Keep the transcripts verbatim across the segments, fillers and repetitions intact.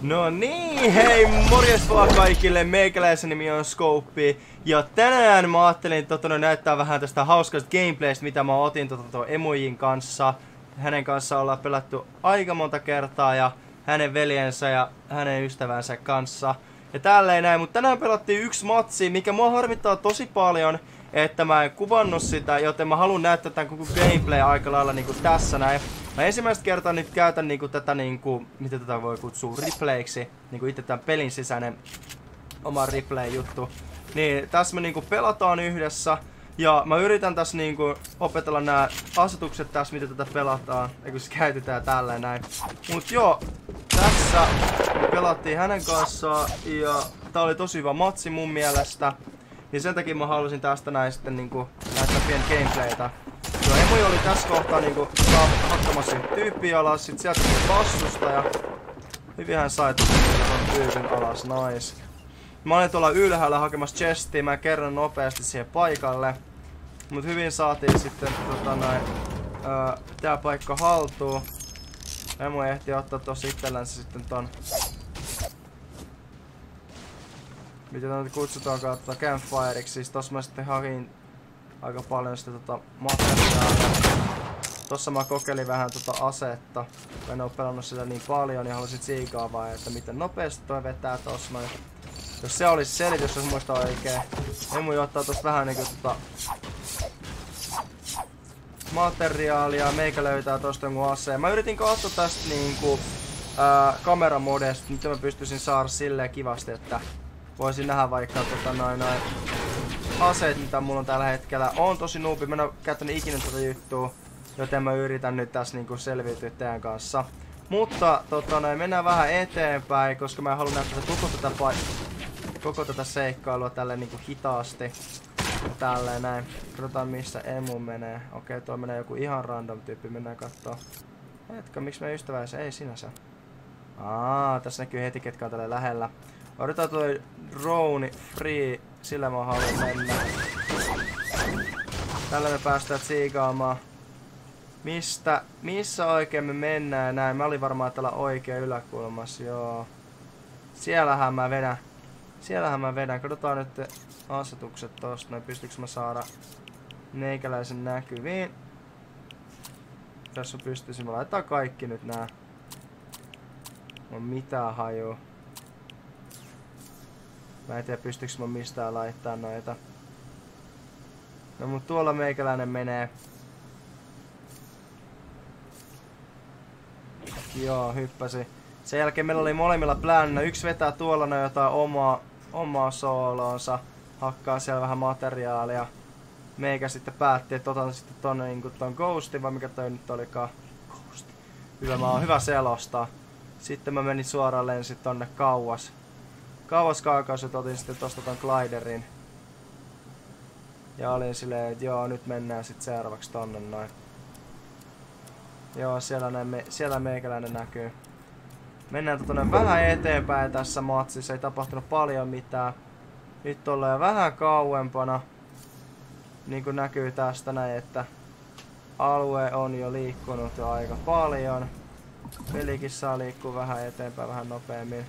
No niin, hei, morjes vaan kaikille, meikäläisen nimi on Scope. Ja tänään mä ajattelin tota, näyttää vähän tästä hauskasta gameplaystä, mitä mä otin tota, Emojin kanssa. Hänen kanssa ollaan pelattu aika monta kertaa ja hänen veljensä ja hänen ystävänsä kanssa. Ja tälleen näin, mutta tänään pelattiin yksi matsi, mikä mua harmittaa tosi paljon, että mä en kuvannut sitä, joten mä haluan näyttää tämän koko gameplay aika lailla niinku tässä näin. Mä ensimmäistä kertaa nyt käytän niinku tätä niinku, mitä tätä voi kutsua, replayksi, niinku itse tämän pelin sisäinen oma replay-juttu. Niin tässä me niinku pelataan yhdessä ja mä yritän tässä niinku opetella nämä asetukset tässä, mitä tätä pelataan, ja kun se käytetään tälleen näin. Mut joo, tässä me pelattiin hänen kanssaan ja tää oli tosi hyvä matsi mun mielestä. Ja sen takia mä halusin tästä näin sitten niinku näyttää pien gameplaytä. Joo, Emoi oli tässä kohtaa niinku hakkamassa tyyppiä alas, sit sieltä tuli vastustaja. Hyvin hän sai tuon tyypin alas, nice. Mä olin tuolla ylhäällä hakemassa chestia, mä kerron nopeasti siihen paikalle. Mut hyvin saatiin sitten tota näin, ää, tää paikka haltuun. Emoi ehti ottaa tossa itsellänsä sitten ton, mitä tätä kutsutaankaan, tota campfireiksi. Siis tossa mä sitten hakin aika paljon sitä tota materiaalia. Tossa mä kokeilin vähän tota asetta. Mä en oo pelannut sitä niin paljon ja halusin tsiikaa vaan, että miten nopeasti toi vetää tossa noin. Jos se olisi selitys, jos muista oikein. Emui ottaa tosta vähän niinku tota materiaalia, meikä löytää tosta jonkun aseen. Mä yritin katsoa tästä niinku ää, kameramodesta, mitä mä pystyisin saada silleen kivasti, että voisin nähdä vaikka tota noin noin aseet, mitä mulla on tällä hetkellä. On tosi noobi, mä en oo käyttänyt ikinä tätä juttua, joten mä yritän nyt tässä niinku selviytyä teidän kanssa. Mutta tota noin, mennään vähän eteenpäin, koska mä haluan näyttää koko tätä, koko tätä seikkailua tälleen niinku hitaasti. Tälleen näin. Katsotaan missä Emu menee. Okei, tuo menee joku ihan random tyyppi, mennään kattoo. Hetkö, miksi me ystävänsä? Ei sinänsä. Aa, tässä näkyy heti ketkä on tälle lähellä. Odotetaan toi drone free, sillä mä haluan mennä. Tällä me päästään tsiikaamaan. Mistä, missä oikein me mennään näin? Mä olin varmaan täällä oikein yläkulmassa, joo. Siellähän mä vedän. Siellähän mä vedän. Katsotaan nyt asetukset tosta noin. Pystyykö mä saada meikäläisen näkyviin? Tässä pystyisin. Mä laitetaan kaikki nyt nää. On mitään hajua. Mä en tiedä pystyykö mä mistään laittaa noita. No mut tuolla meikäläinen menee. Joo, hyppäsi. Sen jälkeen meillä oli molemmilla plänä. Yksi vetää tuolla no jotain omaa, omaa sooloonsa. Hakkaa siellä vähän materiaalia. Meikä sitten päätti, että otan sitten tonne niinku ton ghostin, vai mikä toi nyt olikaan. Ghost. Hyvä, mä oon hyvä selostaa. Sitten mä menin suoraan lensin tonne kauas. Kauas kaakausut otin sitten tosta ton gliderin. Ja olin silleen, että joo, nyt mennään sit seuraavaksi tonne noin. Joo, siellä, näin me, siellä meikäläinen näkyy. Mennään tonne vähän eteenpäin tässä matsissa, ei tapahtunut paljon mitään. Nyt ollaan vähän kauempana. Niin kuin näkyy tästä näin, että alue on jo liikkunut jo aika paljon. Pelikin saa liikkua vähän eteenpäin, vähän nopeammin.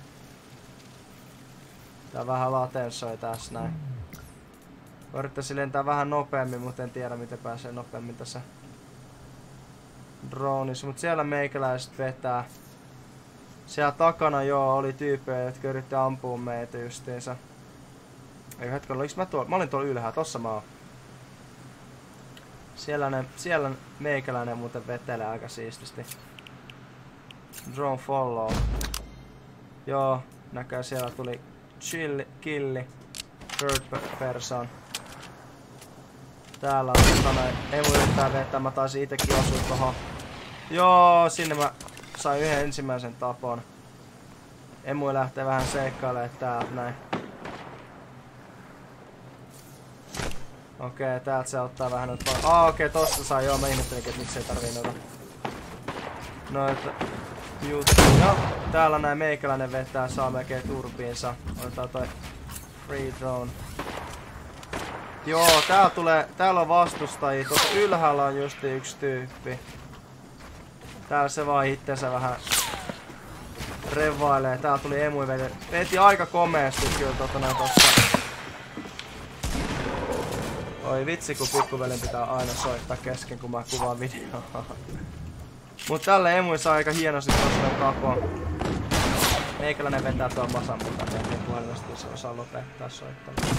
Tää vähän latensoi tässä näin. Yrittäisin lentää vähän nopeammin, mutta en tiedä miten pääsee nopeammin tässä droneissa. Mut siellä meikäläiset vetää. Siellä takana joo oli tyyppejä, jotka yritti ampua meitä justiinsa. Ei hetken, oliks mä tuolla? Mä olin tuolla ylhäällä, tossa mä oon. Siellä, ne, siellä meikäläinen muuten vetelee aika siististi. Drone follow. Joo, näkää siellä tuli chilli, killi. Third person. Täällä on tota noin. Ei voi yrittää vetää, mä taisin itekin osua tohon. Joo, sinne mä sain yhden ensimmäisen tapon. Emu lähtee vähän seikkailemaan täältä näin. Okei, täältä se ottaa vähän noita. Ah, okei, tosta saa joo, mä ihmettelinkin, että miksei tarvii noita. Noita juttuja. Täällä näin meikäläinen vetää, saa melkein turbiinsa. Otetaan toi free drone. Joo, täällä tulee, täällä on vastustajia. Tuossa ylhäällä on justi yksi tyyppi. Täällä se vaan itsensä vähän revailee. Täällä tuli emui veti. Veti aika komeasti kyllä tota noin tossa. Oi vitsi kun pikkuvelin pitää aina soittaa kesken kun mä kuvaan videoa. Mut tälle emui saa aika hienosti tosta kapoon. Meikäläinen vetää tuon masan mukaan, niin puhelimesta se osaa lopettaa soittamista.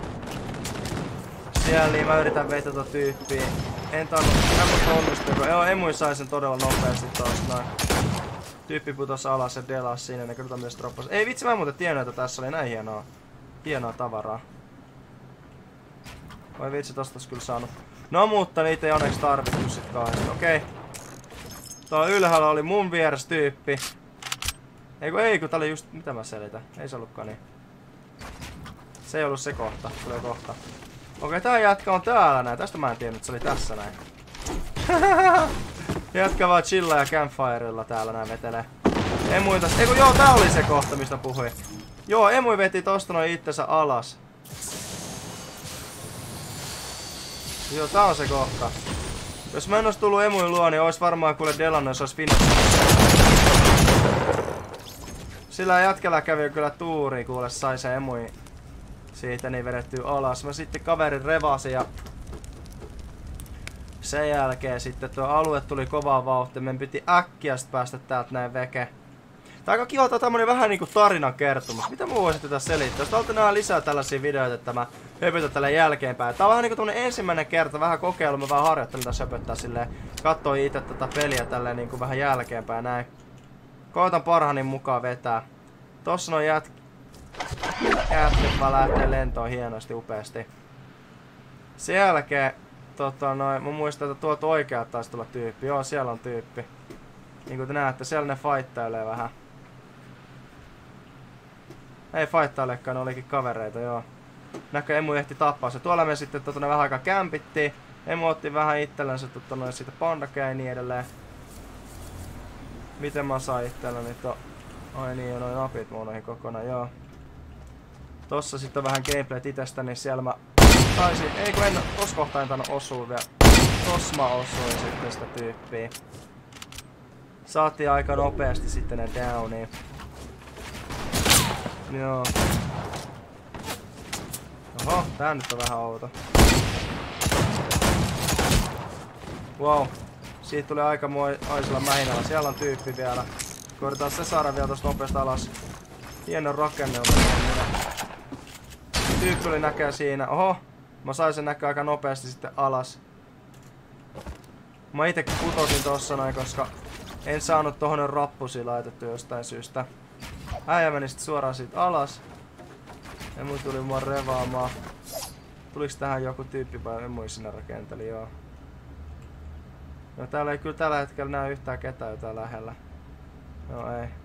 Siellä mä yritän vetää tota tyyppiä. En tainnut, en musta onnistu, joo emui sai sen todella nopeasti taas noin. Tyyppi putos alas ja delas siinä, ne katsotaan myös droppas. Ei vitsi, mä en muuten tiennyt, että tässä oli näin hienoa, hienoa tavaraa. Oi vitsi, tosta ois kyllä saanut. No mutta niitä ei onneksi tarvittu sit kahdesta, okei. Okay. Tuolla ylhäällä oli mun vieras tyyppi. Eiku ei, kun tää oli just... Mitä mä selitän? Ei se ollutkaan niin. Se ei ollut se kohta. Tulee kohta. Okei, tää jätkä on täällä näin. Tästä mä en tiennyt, että se oli tässä näin. Jätkä vaan chillaa ja campfirella täällä näin vetelee. Emui täs... Eiku joo, tää oli se kohta, mistä puhuin. Joo, emui veti tosta noin itsensä alas. Joo, tää on se kohta. Jos mä en ois tullut emuin luo, niin ois varmaan kuule delannut, jos ois finnet. Sillä jätkällä kävi kyllä tuuri, kuule sai se emui siitä niin vedettyä alas. Mä sitten kaverin revasi ja sen jälkeen sitten tuo alue tuli kovaa vauhtia. Meidän piti äkkiä sit päästä täältä näin veke. Tää on aika kiva, tää on tämmönen vähän niinku tarinan kertomus. Mitä muu voisit tätä selittää? Jos haluatte nähdä lisää tällaisia videoita, että mä höpytän tälle jälkeenpäin. Tää on vähän niinku tämmönen ensimmäinen kerta, vähän kokeilu. Mä vähän harjoittelin tässä höpöttää silleen. Kattoo itse tätä peliä tälleen niinku vähän jälkeenpäin näin. Koitan parhaani mukaan vetää. Tossa noin jät... jätket vaan lähtee lentoon hienosti, upeasti. Sen jälkeen, tota noin, mä muistan, että tuolta oikealta taisi tulla tyyppi. Joo, siellä on tyyppi. Niin kuin te näette, siellä ne fighttailee vähän. Ei fighttailekaan, ne olikin kavereita, joo. Näkö emu ehti tappaa se. Tuolla me sitten tota, vähän aikaa kämpittiin. Emu otti vähän itsellensä tota, noin, siitä pandakea ja niin edelleen. Miten mä saan itselläni to... Ai niin, noin napit muun noihin kokonaan, joo. Tossa sitten on vähän gameplayt itestä, niin siellä mä taisin... Ei kun en... Tossa kohtaa en tainnut osua vielä. Tossa mä osuin sitten sitä tyyppiä. Saatiin aika nopeasti sitten ne downiin. Joo. Oho, tää nyt on vähän outo. Wow. Siitä tuli aika moisella mähinällä. Siellä on tyyppi vielä. Koitetaan se saada vielä tosta nopeasti alas. Hieno rakenne on minä. Tyyppi oli näköä siinä. Oho. Mä sain sen näköä aika nopeasti sitten alas. Mä itekin putosin tossa noin, koska en saanut tohon rappusia laitettu jostain syystä. Äijä meni sit suoraan siitä alas. Ja mun tuli mua revaamaan. Tuliks tähän joku tyyppi vai en muista sinne rakenteli, joo. No täällä ei kyllä tällä hetkellä näy yhtään ketään jotain lähellä. No ei.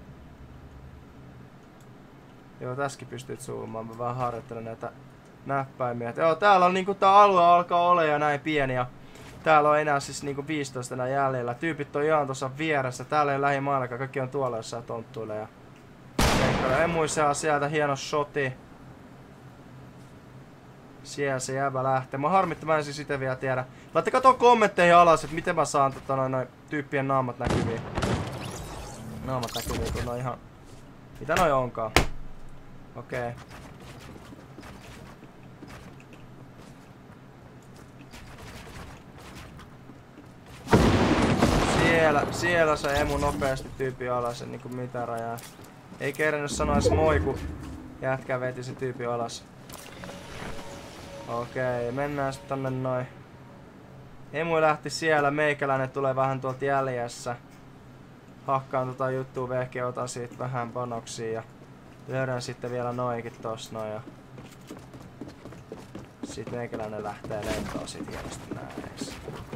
Joo, tässäkin pystyt zoomaan. Mä vähän harjoittelen näitä näppäimiä. Joo, täällä on niinku tää alue alkaa olla ja näin pieni. Ja täällä on enää siis niinku viisitoista enää jäljellä. Tyypit on ihan tuossa vieressä. Täällä ei lähimaillakaan. Kaikki on tuolla jossain tonttuilla. Ja en muista sieltä hieno shoti. Siellä se jäbä lähtee. Mä harmittaa, mä en siis ite vielä tiedä. Laittakaa tuon kommentteihin alas, että miten mä saan tota, noin, noin tyyppien naamat näkyviin. Naamat näkyviin, kun on ihan... Mitä noi onkaan? Okei. Okay. Siellä, siellä se emu nopeasti tyyppi alas, en niinku mitään rajaa. Ei kerännyt sanois moi, kun jätkä veti se tyyppi alas. Okei, mennään sitten tonne noin. Emu lähti siellä, meikäläinen tulee vähän tuolta jäljessä. Hakkaan tota juttua vehkeä, otan siitä vähän panoksia ja löydän sitten vielä noikin tossa noin. Ja sit meikäläinen lähtee lentoon sit hienosti näin.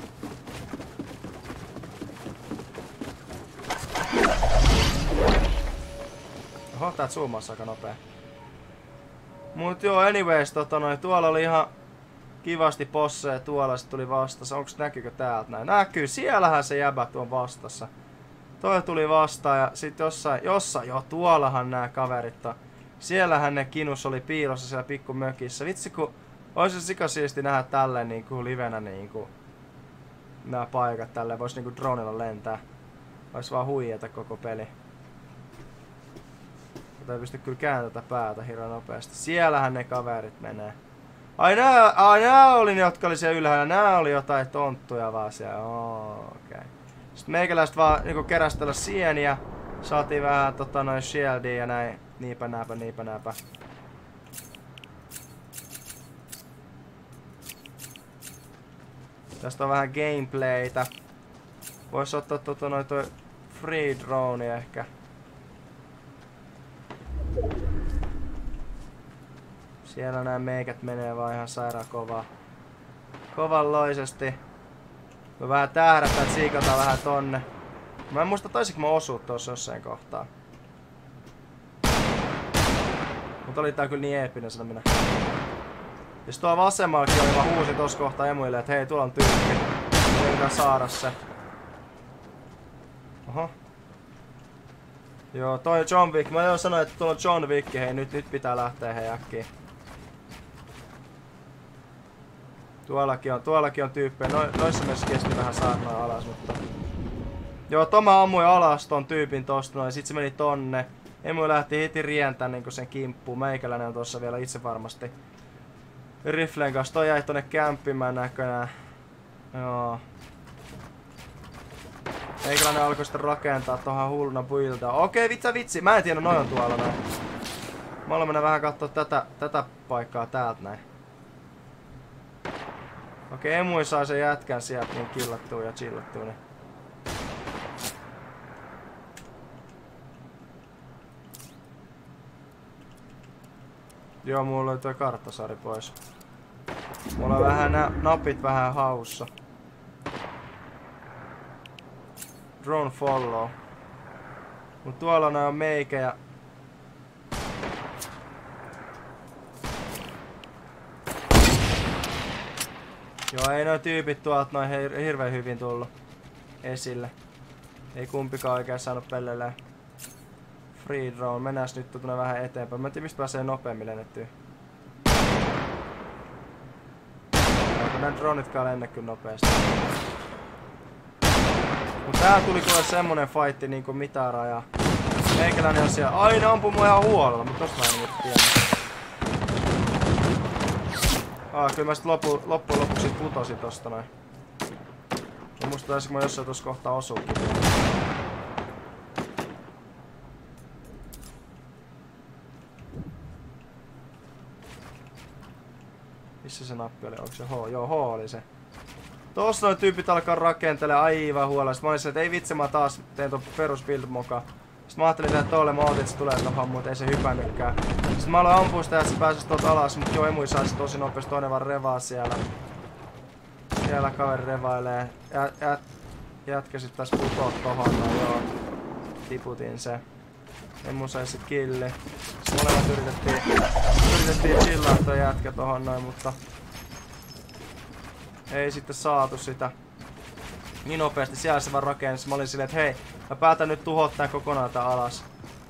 Oho, tää zoomassa aika nopea. Mut joo, anyways, tota noin, tuolla oli ihan kivasti posseja tuolla, sit tuli vastassa. Onks näkyykö täältä näin? Näkyy, siellähän se jäbä tuon vastassa. Toi tuli vastaan ja sit jossain, jossain, joo, tuollahan nää kaverit on. Siellähän ne kinus oli piilossa siellä pikku mökissä. Vitsi kun ois se sikasiisti nähdä tälleen niinku livenä niinku nää paikat tälleen, vois niinku dronella lentää. Ois vaan huijata koko peli. Tota ei pysty kyllä kääntämään tätä päätä hirveän nopeasti. Siellähän ne kaverit menee. Ai nää, ai nää oli ne, jotka oli siellä ylhäällä. Nää oli jotain tonttuja vaan siellä. Oh, okei. Okay. Sitten meikäläiset vaan niinku kerästellä sieniä. Saatiin vähän tota noin shieldia ja näin. Niipä nääpä, niipä nääpä. Tästä on vähän gameplaytä. Vois ottaa tota noin toi free drone ehkä. Siellä nää meikät menee vaan ihan sairaan kovaa. Kovanloisesti. Me vähän tähdätään, että siikataan vähän tonne. Mä en muista taisinko mä osua tuossa jossain kohtaa. Mut oli tää kyllä niin eeppinen sana minä. Ja sit tuolla vasemmallakin oli, mä huusin tossa kohtaa emuille, että hei tuolla on tyyppi. Yritän saada se. Oho. Joo, toi John Wick. Mä jo sanoin, että tuolla on John Wick. Hei, nyt, nyt pitää lähteä hei äkkiä. Tuollakin on, tuollakin on tyyppejä. No, noissa myös kesti vähän saarnoja alas, mutta... Joo, Toma ammui alas ton tyypin tosta noin. Sit se meni tonne. Emu lähti heti rientään niinku sen kimppuun. Meikäläinen on tossa vielä itse varmasti. Riflen kanssa. Toi jäi tonne kämppimään näköjään. Joo. Meikäläinen alkoi sitten rakentaa tohon hulluna buildaa. Okei, vitsa vitsi. Mä en tiedä, noin on tuolla näin. Mä aloin mennä vähän kattoo tätä, tätä paikkaa täältä näin. Okei, Emui sai sen jätkän sieltä niin killattua ja chillattua. Niin. Joo, mulla oli toi karttasari pois. Mulla on vähän nä napit vähän haussa. Drone follow. Mut tuolla nää on meikä ja... Joo, ei noi tyypit tuolta noin hirveen hyvin tullut esille. Ei kumpikaan oikein saanut pellelee. Free drone, mennään nyt tuonne vähän eteenpäin. Mä en tiedä mistä pääsee nopeammin lennettyä. Onko nää dronitkaan lennä kyllä nopeasti. Mut tää tuli kyllä semmonen fightti niinku mitään rajaa. Meikäläinen on siellä. Aina ampuu mua ihan huolella, mutta tosta mä en nyt tiedä. Ah, kyllä mä sit lopu, loppujen lopuksi putosin tosta noin. Ja musta taisinko mä jossain tossa kohtaa osuukin. Missä se nappi oli? Onko se H? Joo, H oli se. Tossa noin tyypit alkaa rakentelemaan aivan huolella. Mä olin se, että ei vitsi, mä taas teen ton perus build mukaan. Sitten mä ajattelin tehdä tolle, mä ootin, että se tulee tohon, mutta ei se hypännytkään. Sitten mä aloin ampua sitä, että se pääsis tuolta alas, mutta joo, Emui saisi tosi nopeasti, toinen vaan revaa siellä. Siellä kaveri revailee. Jät, jät, jätkä sit taas putoo tohon, no joo. Tiputin se. Emu sai sit killi. Sitten molemmat yritettiin, yritettiin chillaa toi jätkä tohon noin, mutta... Ei sitten saatu sitä. Niin nopeasti, siellä se vaan rakensi. Mä olin silleen, että hei, mä päätän nyt tuhottaa kokonaan tää alas.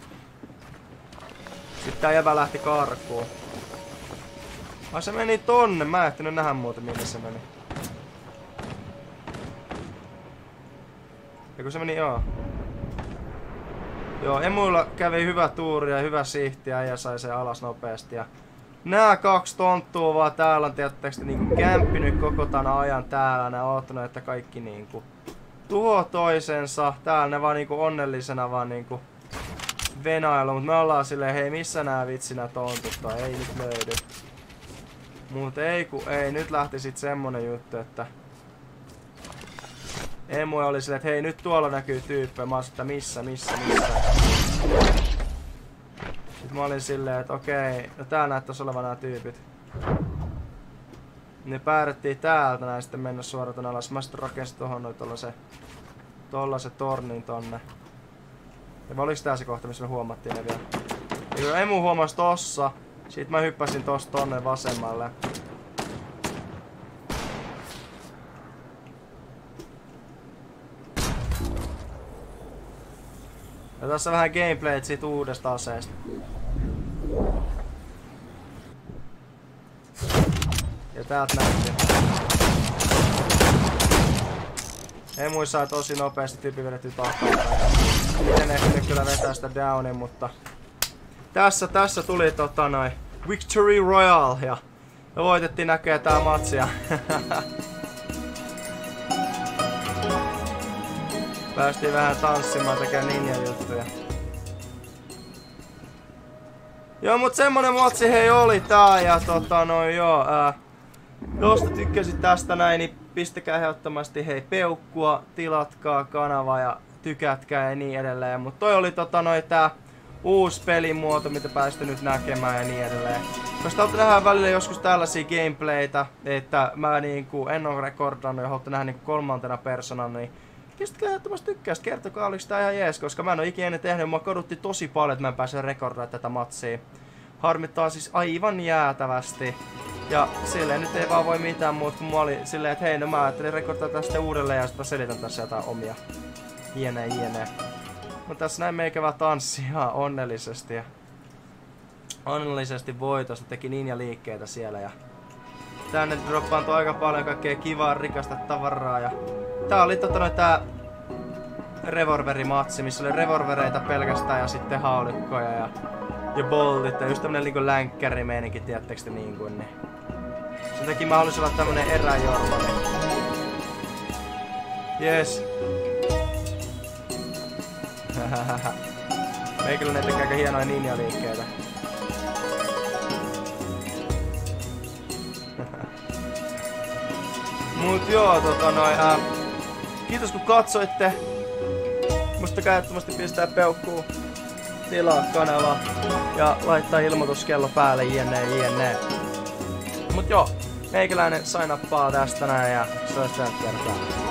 Sitten tää jäbä lähti karkuun. Ai se meni tonne, mä en ehtinyt nähdä muuten minne se meni. Ja kun se meni, joo. Joo, Emuilla kävi hyvä tuuri ja hyvä sihti ja sai sen alas nopeasti. Ja nää kaksi tonttua vaan täällä on tietysti niinku kämppinyt koko tän ajan täällä. Nää oottanut, että kaikki niinku tuho toisensa. Täällä ne vaan niinku onnellisena vaan niinku venailu. Mut me ollaan silleen, hei missä nää vitsi nää tontut tai ei nyt löydy. Mut ei ku ei, nyt lähti sit semmonen juttu, että Emu oli silleen, että hei nyt tuolla näkyy tyyppejä. Mä olin että missä, missä, missä. Sitten mä olin silleen, että okei, no täällä näyttäis olevan nää tyypit. Ne päädyttiin täältä näin sitten mennä suoraan tonne alas. Mä sitten rakensin tohon noin tollasen, tollasen tornin tonne. Ja oliks tää se kohta, missä me huomattiin ne vielä? Ja Emu huomasi tossa. Sitten mä hyppäsin tosta tonne vasemmalle. Ja tässä vähän gameplayt siitä uudesta aseesta. Ja täältä näytti. Emui sai tosi nopeasti tyyppi vedetty takkaan. Miten ehtinyt kyllä vetää sitä downin, mutta tässä, tässä tuli tota noin Victory Royale ja me voitettiin näköjään tää matsia. Päästiin vähän tanssimaan tekemään ninja juttuja. Joo, mut semmonen matsi hei oli tää ja tota noin joo. Ää, jos te tykkäsit tästä näin, niin pistäkää ehdottomasti hei peukkua, tilatkaa kanava ja tykätkää ja niin edelleen. Mut toi oli tota noin tää uusi pelimuoto, mitä pääsitte nyt näkemään ja niin edelleen. Jos te haluatte nähdä välillä joskus tällaisia gameplaytä, että mä niinku en oo rekordannut ja haluatte nähdä niinku kolmantena personana, niin pistäkää ehdottomasti tykkäistä, kertokaa oliks tää ihan jees, koska mä en oo ikinä ennen tehnyt, mua kodutti tosi paljon, että mä en pääse rekordaamaan tätä matsia. Harmittaa siis aivan jäätävästi. Ja silleen nyt ei vaan voi mitään muuta, kun mä olin silleen, että hei no mä ajattelin rekordata tästä uudelleen ja sitten selitän tässä jotain omia. Jne, jne. Mutta tässä näin meikä vaan tanssi ihan onnellisesti ja onnellisesti voitosta, teki ninja liikkeitä siellä ja tänne droppaantui aika paljon kaikkea kivaa rikasta tavaraa ja tää oli tota noin tää revolverimatsi, missä oli revolvereita pelkästään ja sitten haulikkoja ja, ja boltit ja just tämmönen niinku länkkärimeininki, tiedättekö te niin kuin niin. Sen takia mä halusin olla tämmönen eräjorva, niin jes. Meikäläinen tekee aika hienoja ninja-liikkeitä. Mut joo, tota noin, ää, kiitos kun katsoitte. Muistakaa ehdottomasti pistää peukkuu, tilaa kanava ja laittaa ilmoituskello päälle jne jne. Mut joo, meikäläinen sign uppaa tästä näin ja se olisi sen kertaa.